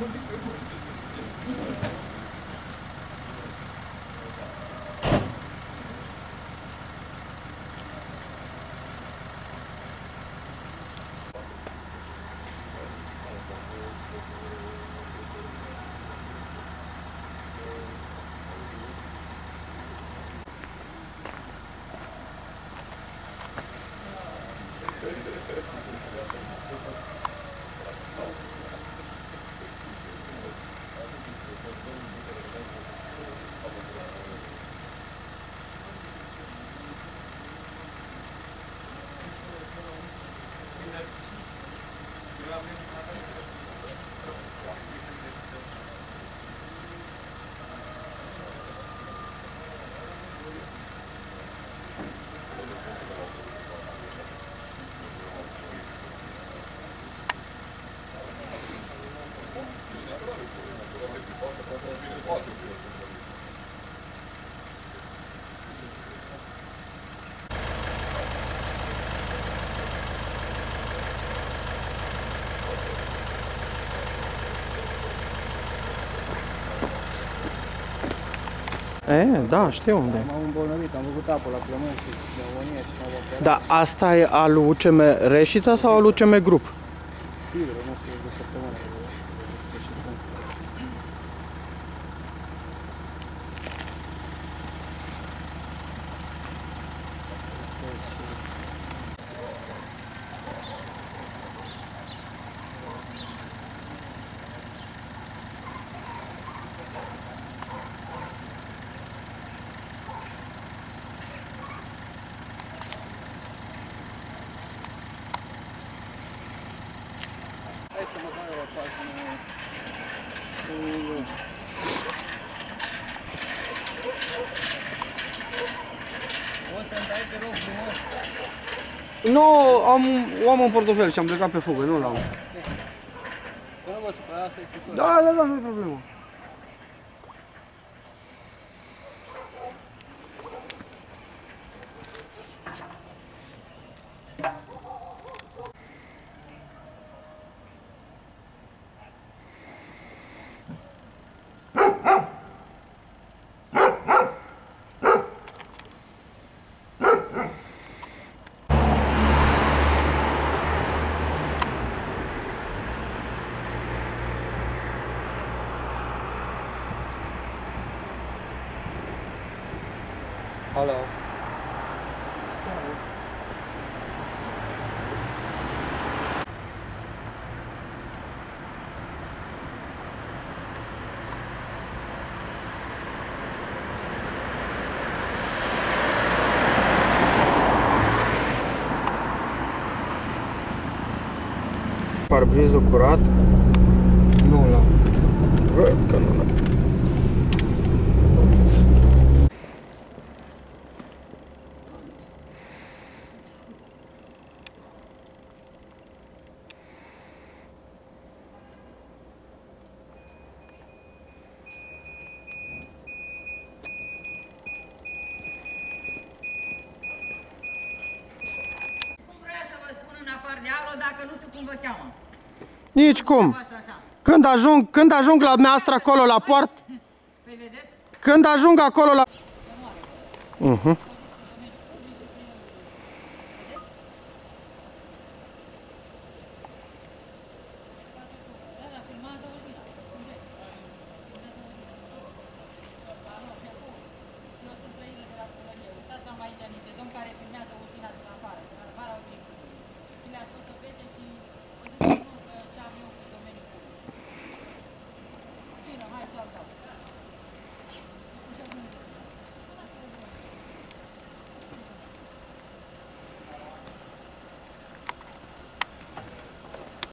Da, știu unde. M-am îmbolnăvit, am făcut apă la plămâni și pneumonie și m-au operat. Da, asta e al UCM Reșița sau al UCM Grup? Livră, nu știu, de săptămână. Hai să mă dau eu la pagină. O să-mi dai, te rog frumos. Nu, o am în portofel și am plecat pe fugă, nu l-am. Că nu vă supăra, asta e situația. Da, nu e problemă. Alo. Parbrizul curat? Nu l-am. Văd că nu l-am. Dacă nu știu cum vă cheamă. Nici cum. Când ajung la dumneavoastră acolo la poartă. Păi vedeți? Când ajung acolo la...